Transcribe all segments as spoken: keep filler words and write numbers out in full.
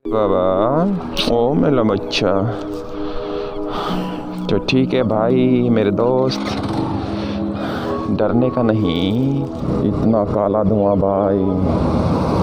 बाबा ओ मेरा बच्चा तो ठीक है भाई मेरे दोस्त, डरने का नहीं। इतना काला धुआं भाई।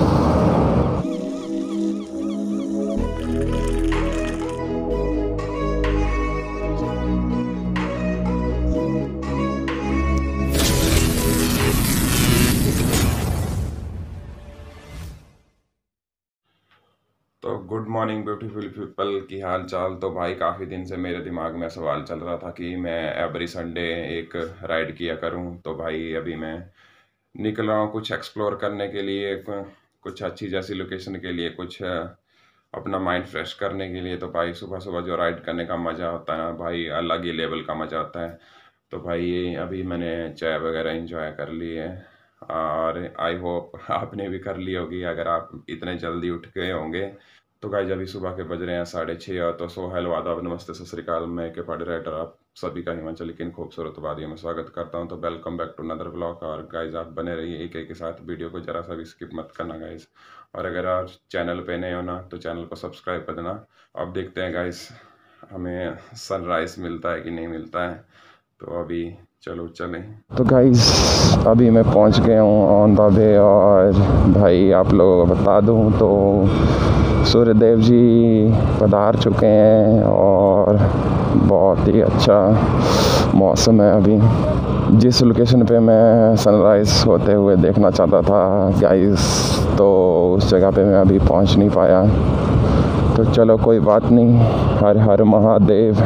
तो गुड मॉर्निंग ब्यूटीफुल पीपल, की हाल चाल। तो भाई काफ़ी दिन से मेरे दिमाग में सवाल चल रहा था कि मैं एवरी संडे एक राइड किया करूं। तो भाई अभी मैं निकल रहा हूं कुछ एक्सप्लोर करने के लिए, कुछ अच्छी जैसी लोकेशन के लिए, कुछ अपना माइंड फ्रेश करने के लिए। तो भाई सुबह सुबह जो राइड करने का मज़ा होता है ना भाई, अलग ही लेवल का मज़ा आता है। तो भाई अभी मैंने चाय वगैरह इंजॉय कर ली है और आई होप आपने भी कर ली होगी अगर आप इतने जल्दी उठ गए होंगे। तो गाइस अभी सुबह के बज रहे हैं साढ़े छः। तो सो हेलो आदाब नमस्ते सत श्री अकाल। मैं के पहाड़ी राइडर आप सभी का हिमाचल लेकिन खूबसूरत वादियों में स्वागत करता हूं। तो welcome back to another blog. और गाइस आप बने रहिए एक एक के साथ, वीडियो को जरा सा भी स्किप मत करना गाइस। और अगर आप चैनल पे नए हो ना तो चैनल को सब्सक्राइब कर देना। अब देखते हैं गाइस हमें सनराइज मिलता है कि नहीं मिलता है। तो अभी चलो चलें। तो गाइस अभी मैं पहुंच गया हूं ऑन द वे। और भाई आप लोगों को बता दूं तो सूर्यदेव जी पधार चुके हैं और बहुत ही अच्छा मौसम है अभी। जिस लोकेशन पे मैं सनराइज़ होते हुए देखना चाहता था गाइस, तो उस जगह पे मैं अभी पहुंच नहीं पाया। तो चलो कोई बात नहीं, हर हर महादेव।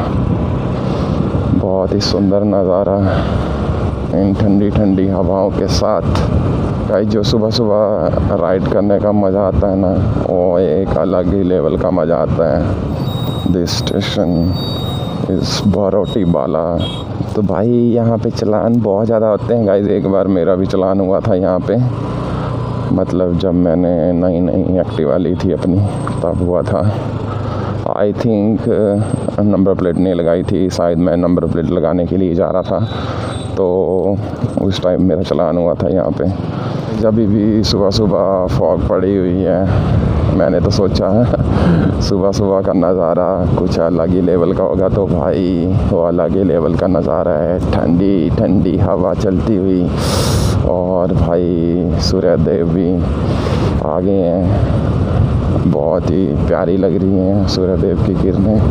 बहुत ही सुंदर नज़ारा इन ठंडी ठंडी हवाओं के साथ। गाइस जो सुबह सुबह राइड करने का मज़ा आता है ना, वो एक अलग ही लेवल का मज़ा आता है। दिस स्टेशन इस बरोटी बाला। तो भाई यहाँ पे चलान बहुत ज़्यादा होते हैं गाइस। एक बार मेरा भी चलान हुआ था यहाँ पे, मतलब जब मैंने नई नई एक्टिवा ली थी अपनी तब हुआ था। आई थिंक नंबर प्लेट नहीं लगाई थी, शायद मैं नंबर प्लेट लगाने के लिए जा रहा था, तो उस टाइम मेरा चलान हुआ था यहाँ पे। जब भी सुबह सुबह फॉग पड़ी हुई है, मैंने तो सोचा सुबह सुबह का नज़ारा कुछ अलग ही लेवल का होगा। तो भाई वो अलग ही लेवल का नज़ारा है, ठंडी ठंडी हवा चलती हुई। और भाई सूर्यदेव भी आ गए हैं, बहुत ही प्यारी लग रही हैं सूर्यदेव की किरणें।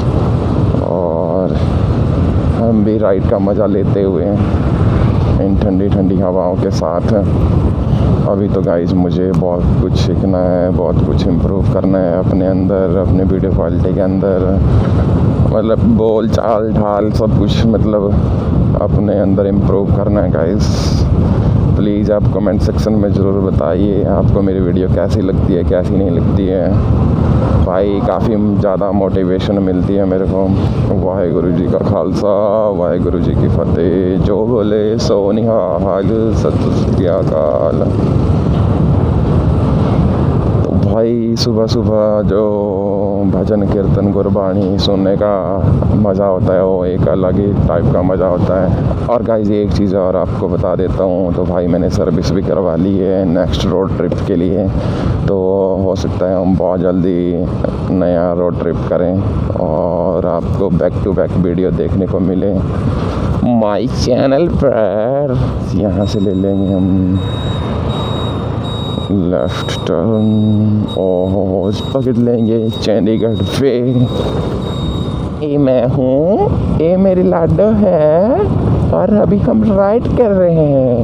और हम भी राइड का मज़ा लेते हुए इन ठंडी ठंडी हवाओं के साथ। अभी तो गाइस मुझे बहुत कुछ सीखना है, बहुत कुछ इम्प्रूव करना है अपने अंदर, अपने वीडियो क्वालिटी के अंदर, मतलब बोल चाल ढाल सब कुछ मतलब अपने अंदर इम्प्रूव करना है गाइस। प्लीज़ आप कमेंट सेक्शन में ज़रूर बताइए आपको मेरी वीडियो कैसी लगती है, कैसी नहीं लगती है। भाई काफ़ी ज़्यादा मोटिवेशन मिलती है मेरे को। वाहेगुरु जी का खालसा वाहेगुरु जी की फतेह। जो बोले सो निहाल, सत श्री अकाल। तो भाई सुबह सुबह जो भजन कीर्तन गुरबाणी सुनने का मज़ा होता है, वो एक अलग ही टाइप का मज़ा होता है। और गाइस एक चीज़ और आपको बता देता हूँ, तो भाई मैंने सर्विस भी करवा ली है नेक्स्ट रोड ट्रिप के लिए। तो हो सकता है हम बहुत जल्दी नया रोड ट्रिप करें और आपको बैक टू बैक वीडियो देखने को मिले माई चैनल पर। यहाँ से ले लेंगे हम लेफ्ट टर्न और पकड़ लेंगे चंडीगढ़ पे। ये मैं हूँ, ये मेरी लाडो है और अभी हम राइड कर रहे हैं।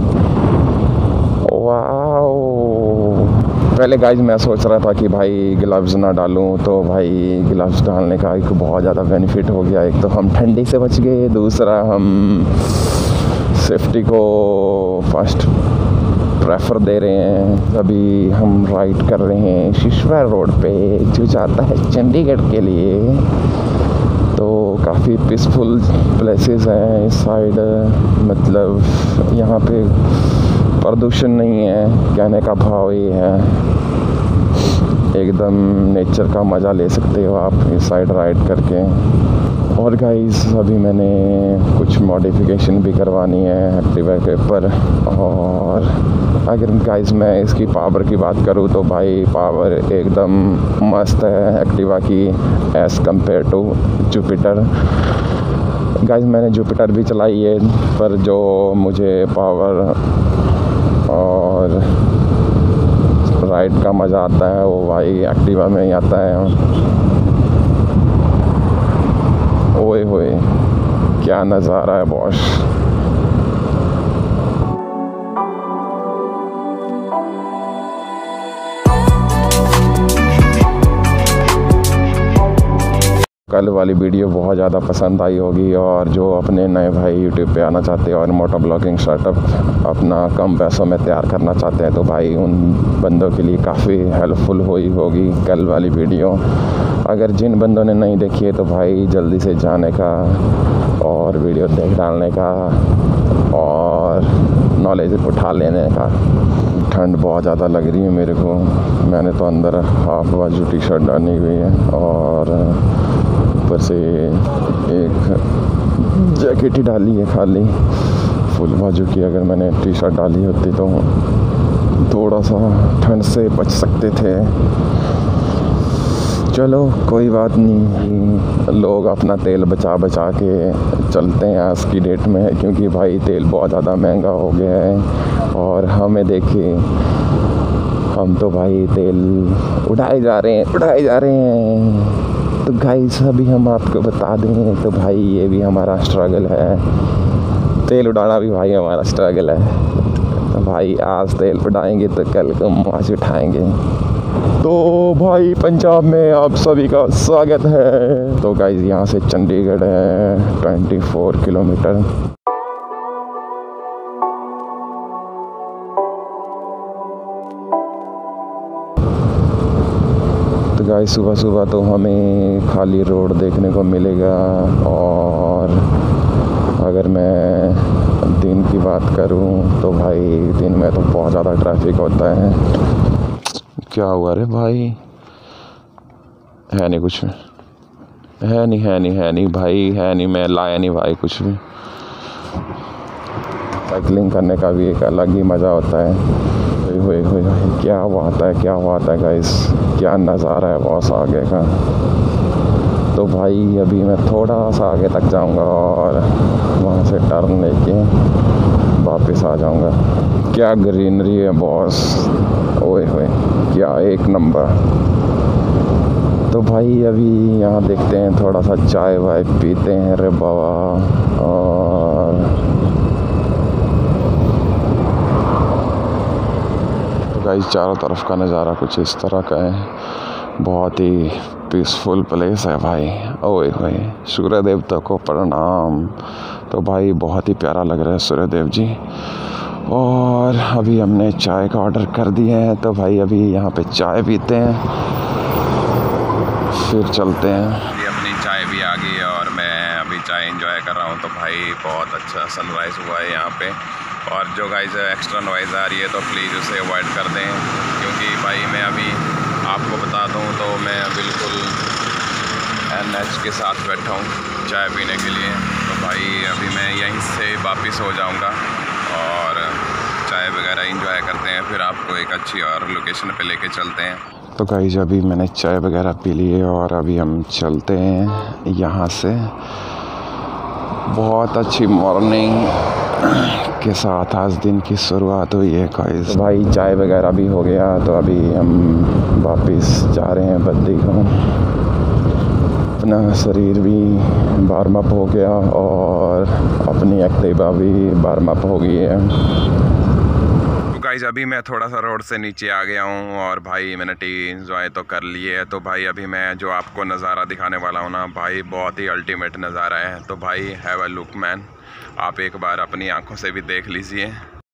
वाओ। पहले गाइस मैं सोच रहा था कि भाई ग्लव्स ना डालूं, तो भाई ग्लव्स डालने का एक बहुत ज़्यादा बेनिफिट हो गया। एक तो हम ठंडी से बच गए, दूसरा हम सेफ्टी को फर्स्ट प्रेफर दे रहे हैं। अभी हम राइड कर रहे हैं सिसवान रोड पे जो जाता है चंडीगढ़ के लिए। तो काफ़ी पीसफुल प्लेसेस हैं इस साइड, मतलब यहाँ पे प्रदूषण नहीं है, कहने का भाव ये है। एकदम नेचर का मज़ा ले सकते हो आप इस साइड राइड करके। और गाइस अभी मैंने कुछ मॉडिफिकेशन भी करवानी है एक्टिवा के ऊपर, और अगर गाइस मैं इसकी पावर की बात करूँ तो भाई पावर एकदम मस्त है एक्टिवा की as compare to Jupiter. Guys मैंने जुपिटर भी चलाई है, पर जो मुझे पावर और राइड का मज़ा आता है वो भाई एक्टिवा में ही आता है। ओए होए क्या नज़ारा है बॉस। कल वाली वीडियो बहुत ज़्यादा पसंद आई होगी, और जो अपने नए भाई यूट्यूब पे आना चाहते हैं और मोटो ब्लॉगिंग स्टार्टअप अपना कम पैसों में तैयार करना चाहते हैं तो भाई उन बंदों के लिए काफ़ी हेल्पफुल हुई होगी कल वाली वीडियो। अगर जिन बंदों ने नहीं देखी है तो भाई जल्दी से जाने का और वीडियो देख डालने का और नॉलेज उठा लेने का। ठंड बहुत ज़्यादा लग रही है मेरे को, मैंने तो अंदर हाफ बाजू टी शर्ट डाली हुई है और ऊपर से एक जैकेट ही डाली है खाली। फुल बाजू की अगर मैंने टी शर्ट डाली होती तो थोड़ा सा ठंड से बच सकते थे। चलो कोई बात नहीं, लोग अपना तेल बचा बचा के चलते हैं आज की डेट में, क्योंकि भाई तेल बहुत ज़्यादा महंगा हो गया है। और हमें देखिए हम तो भाई तेल उड़ाए जा रहे हैं उड़ाए जा रहे हैं। तो गाइस अभी हम आपको बता दें तो भाई ये भी हमारा स्ट्रगल है, तेल उड़ाना भी भाई हमारा स्ट्रगल है। तो भाई आज तेल उड़ाएंगे तो कल को मौज उठाएंगे। तो भाई पंजाब में आप सभी का स्वागत है। तो गाइस यहाँ से चंडीगढ़ है चौबीस किलोमीटर। तो गाइस सुबह सुबह तो हमें खाली रोड देखने को मिलेगा, और अगर मैं दिन की बात करूं तो भाई दिन में तो बहुत ज़्यादा ट्रैफिक होता है। क्या हुआ रे भाई? है नहीं कुछ, है नहीं है नहीं है नहीं भाई है नहीं, मैं लाया नहीं भाई कुछ भी। साइकिलिंग करने का भी एक अलग ही मज़ा होता है। हुए हुए हुए क्या बात है क्या बात है गाइस, क्या नज़ारा है बॉस आगे का। तो भाई अभी मैं थोड़ा सा आगे तक जाऊंगा और वहाँ से टर्न लेके वापस आ जाऊंगा। क्या ग्रीनरी है बॉस, ओए होए क्या एक नंबर। तो भाई अभी यहाँ देखते हैं, थोड़ा सा चाय वाय पीते हैं रे बाबा। और गाइस चारों तरफ का नज़ारा कुछ इस तरह का है, बहुत ही पीसफुल प्लेस है भाई। ओए होए सूर्य देवता को प्रणाम। तो भाई बहुत ही प्यारा लग रहा है सूर्य देव जी। और अभी हमने चाय का ऑर्डर कर दिया है, तो भाई अभी यहाँ पे चाय पीते हैं फिर चलते हैं। अभी अपनी चाय भी आ गई है और मैं अभी चाय एंजॉय कर रहा हूँ। तो भाई बहुत अच्छा सनराइज़ हुआ है यहाँ पे, और जो गाइस एक्स्ट्रा नॉइज़ आ रही है तो प्लीज़ उसे अवॉइड कर दें, क्योंकि भाई मैं अभी आपको बता दूं तो मैं बिल्कुल एन एच के साथ बैठा हूं चाय पीने के लिए। तो भाई अभी मैं यहीं से वापस हो जाऊंगा और चाय वगैरह एंजॉय करते हैं, फिर आपको एक अच्छी और लोकेशन पे लेके चलते हैं। तो गाइस अभी मैंने चाय वगैरह पी ली है और अभी हम चलते हैं यहाँ से। बहुत अच्छी मॉर्निंग के साथ आज दिन की शुरुआत हुई है गाइस। भाई चाय वगैरह भी हो गया, तो अभी हम वापस जा रहे हैं बद्दी को। अपना शरीर भी वार्म अप हो गया और अपनी एक्टिवा भी वार्म अप हो गई है। तो गाइस अभी मैं थोड़ा सा रोड से नीचे आ गया हूँ और भाई मैंने टी एंजॉय तो कर लिए है। तो भाई अभी मैं जो आपको नज़ारा दिखाने वाला हूँ ना भाई, बहुत ही अल्टीमेट नज़ारा है। तो भाई हैव अ लुक मैन, आप एक बार अपनी आंखों से भी देख लीजिए।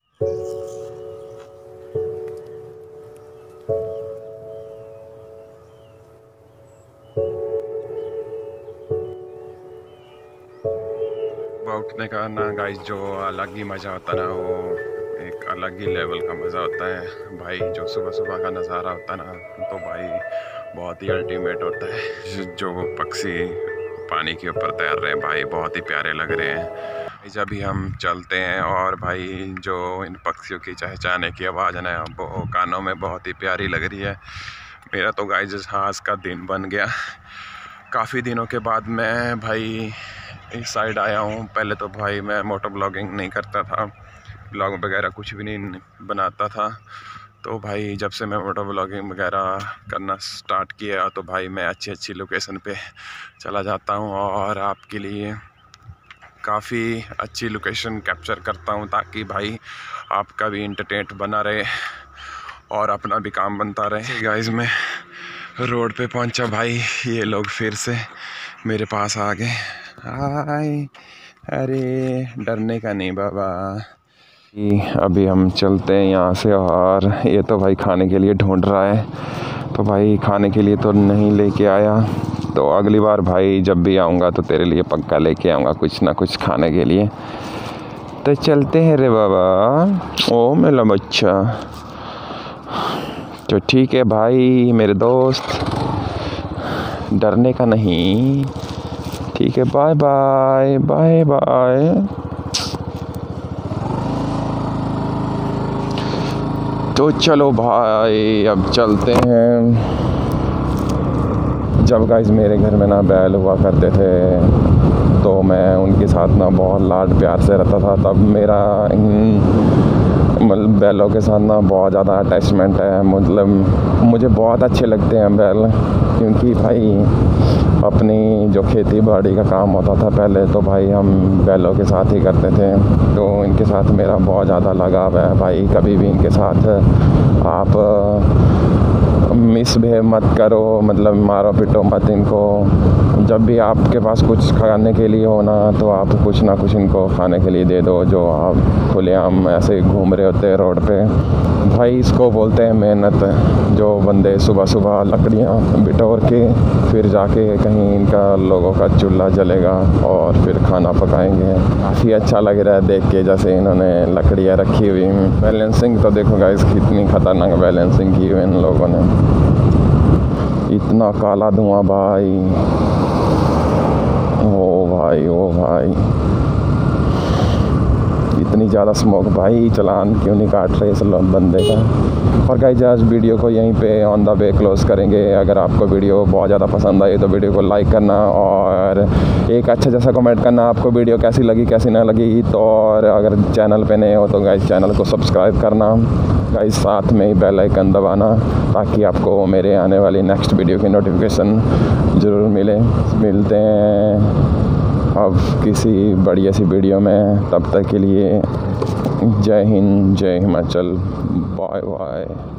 उठने का ना गाइस जो अलग ही मज़ा होता है ना, वो एक अलग ही लेवल का मज़ा होता है भाई। जो सुबह सुबह का नज़ारा होता है ना, तो भाई बहुत ही अल्टीमेट होता है। जो पक्षी पानी के ऊपर तैर रहे हैं भाई, बहुत ही प्यारे लग रहे हैं। जब भी हम चलते हैं और भाई जो इन पक्षियों की चहचहाने की आवाज़ है ना वो कानों में बहुत ही प्यारी लग रही है। मेरा तो गाइस आज का दिन बन गया। काफ़ी दिनों के बाद मैं भाई इस साइड आया हूँ। पहले तो भाई मैं मोटो ब्लॉगिंग नहीं करता था, ब्लॉग वगैरह कुछ भी नहीं बनाता था। तो भाई जब से मैं मोटो ब्लॉगिंग वगैरह करना स्टार्ट किया तो भाई मैं अच्छी अच्छी लोकेशन पे चला जाता हूँ और आपके लिए काफ़ी अच्छी लोकेशन कैप्चर करता हूँ ताकि भाई आपका भी इंटरटेनमेंट बना रहे और अपना भी काम बनता रहे। गाइस मैं रोड पे पहुंचा भाई, ये लोग फिर से मेरे पास आ गए। हाय, अरे डरने का नहीं बाबा। अभी हम चलते हैं यहाँ से और ये तो भाई खाने के लिए ढूंढ रहा है, तो भाई खाने के लिए तो नहीं लेके आया, तो अगली बार भाई जब भी आऊँगा तो तेरे लिए पक्का लेके आऊँगा कुछ ना कुछ खाने के लिए। तो चलते हैं रे बाबा। ओ मेरा बच्चा, तो ठीक है भाई मेरे दोस्त, डरने का नहीं। ठीक है, बाय बाय बाय बाय। तो चलो भाई अब चलते हैं। जब गाइस मेरे घर में ना बैल हुआ करते थे तो मैं उनके साथ ना बहुत लाड प्यार से रहता था। तब मेरा मतलब बैलों के साथ ना बहुत ज़्यादा अटैचमेंट है। मतलब मुझे बहुत अच्छे लगते हैं बैल, क्योंकि भाई अपनी जो खेती बाड़ी का काम होता था पहले तो भाई हम बैलों के साथ ही करते थे। तो इनके साथ मेरा बहुत ज़्यादा लगाव है भाई। कभी भी इनके साथ आप मिसबिहेव मत करो, मतलब मारो पिटो मत इनको। जब भी आपके पास कुछ खाने के लिए हो ना तो आप कुछ ना कुछ इनको खाने के लिए दे दो। जो आप खुलेआम ऐसे घूम रहे होते हैं रोड पे, भाई इसको बोलते हैं मेहनत। जो बंदे सुबह सुबह लकड़ियाँ बिटोर के फिर जाके कहीं इनका लोगों का चूल्हा जलेगा और फिर खाना पकाएंगे। काफ़ी अच्छा लग रहा है देख के, जैसे इन्होंने लकड़ियाँ रखी हुई। बैलेंसिंग तो देखो गाइस कितनी खतरनाक बैलेंसिंग की हुई इन लोगों ने। इतना काला धुआं भाई, ओ भाई ओ भाई, इतनी ज़्यादा स्मोक भाई। चालान क्यों नहीं काट रहे इस बंदे का। और गाइस आज वीडियो को यहीं पे ऑन द वे क्लोज करेंगे। अगर आपको वीडियो बहुत ज़्यादा पसंद आई तो वीडियो को लाइक करना और एक अच्छा जैसा कमेंट करना आपको वीडियो कैसी लगी कैसी ना लगी। तो और अगर चैनल पे नए हो तो गाइस चैनल को सब्सक्राइब करना गाइस, साथ में ही बेल आइकन दबाना ताकि आपको मेरे आने वाली नेक्स्ट वीडियो की नोटिफिकेशन ज़रूर मिले। मिलते हैं अब किसी बढ़िया सी वीडियो में, तब तक के लिए जय हिंद जय हिमाचल, बाय बाय।